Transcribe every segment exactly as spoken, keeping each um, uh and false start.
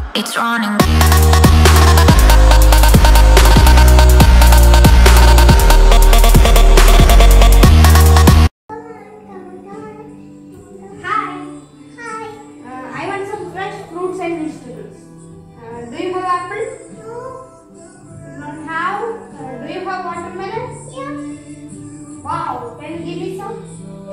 It's running. Hi. Hi. Uh, I want some fresh fruits and vegetables. Uh, do you have apple? No. You don't have? Uh, do you have watermelon? Yeah. Wow. Can you give me some?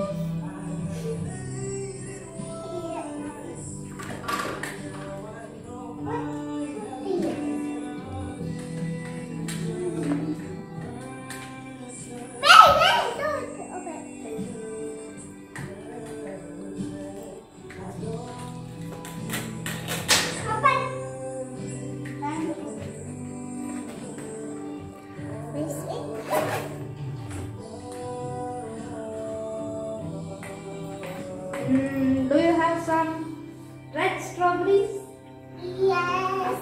Mm, do you have some red strawberries? Yes.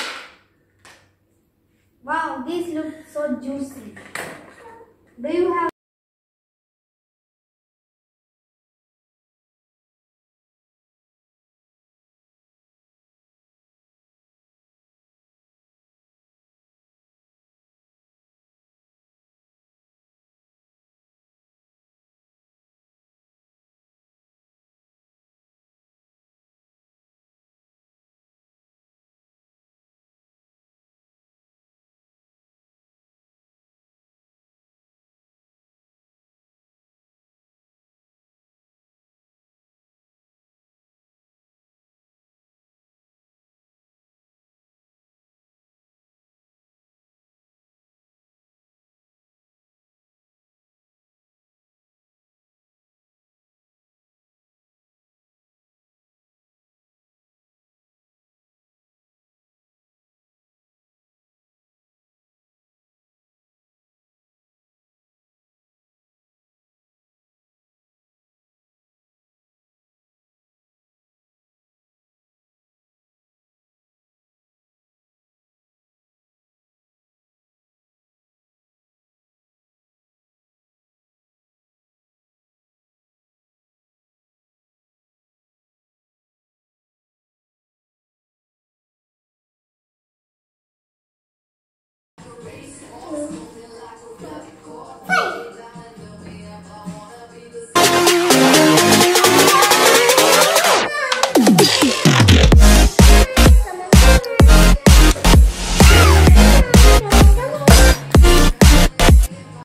Wow, these look so juicy. Do you have